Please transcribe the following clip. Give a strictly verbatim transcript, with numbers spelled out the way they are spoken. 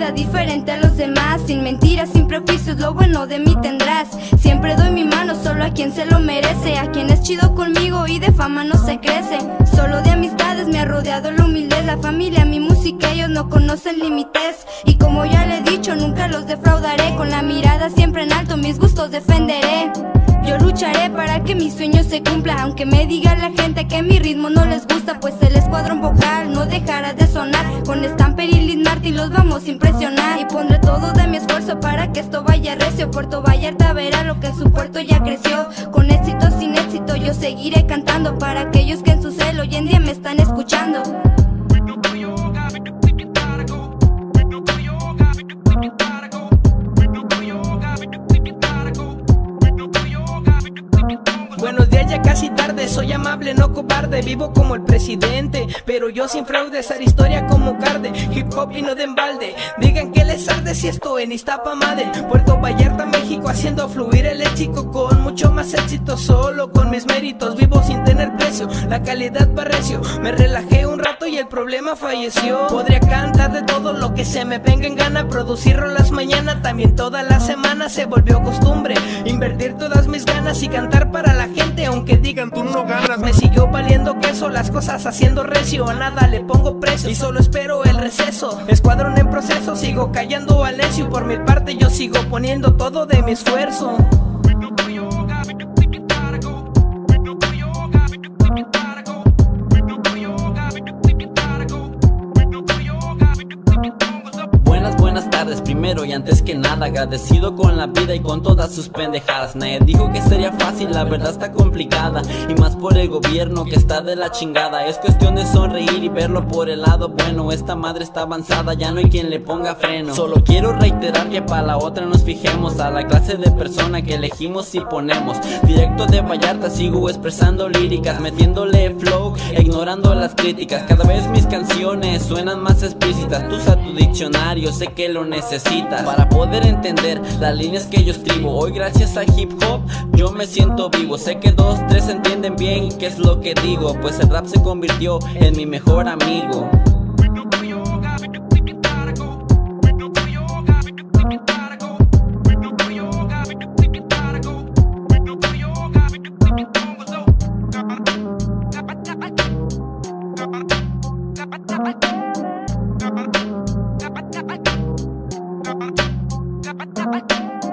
manera diferente a los demás. Sin mentiras, sin prejuicios, lo bueno de mí tendrás. Siempre doy mi mano solo a quien se lo merece, a quien es chido conmigo y de fama no se crece. Solo de amistades me ha rodeado la humildad, la familia, mi música, ellos no conocen límites. Y como ya le he dicho, nunca los defraudaré, con la mirada siempre en alto mis gustos defenderé. Yo lucharé para que mi sueño se cumpla, aunque me diga la gente que mi ritmo no les gusta, pues el escuadrón vocal no dejará de sonar. Con Stamper y Liz Martin los vamos a impresionar, y pondré todo de mi esfuerzo para que esto vaya recio. Puerto Vallarta verá lo que en su puerto ya creció. Con éxito o sin éxito yo seguiré cantando para aquellos que en su cel hoy en día me están escuchando. Buenos días, ya casi tarde, soy amable, no cobarde. Vivo como el presidente, pero yo sin fraude, hacer historia como Carde. Hip hop y no de embalde, digan que les arde si estoy en Iztapamade. Puerto Vallarta, México, haciendo fluir el léxico con mucho más éxito. Solo con mis méritos, vivo sin tener precio, la calidad va recio. Me relajé un rato y el problema falleció. Podría cantar de todo lo que se me venga en gana, producir rolas mañana, también toda la semana. Se volvió costumbre invertir todas mis ganas y cantar para la gente, aunque digan tú no ganas. Me siguió valiendo queso, las cosas haciendo recio, a nada le pongo precio y solo espero el receso. Escuadrón en proceso, sigo callando al necio. Por mi parte yo sigo poniendo todo de mi esfuerzo. Buenas tardes, primero y antes que nada agradecido con la vida y con todas sus pendejadas. Nadie dijo que sería fácil, la verdad está complicada, y más por el gobierno que está de la chingada. Es cuestión de sonreír y verlo por el lado bueno. Esta madre está avanzada, ya no hay quien le ponga freno. Solo quiero reiterar que para la otra nos fijemos a la clase de persona que elegimos y ponemos. Directo de Vallarta sigo expresando líricas, metiéndole flow, ignorando las críticas. Cada vez mis canciones suenan más explícitas. Tú usa tu diccionario, sé que lo necesitas para poder entender las líneas que yo escribo. Hoy gracias a hip hop yo me siento vivo. Sé que dos, tres entienden bien qué es lo que digo, pues el rap se convirtió en mi mejor amigo. Bye.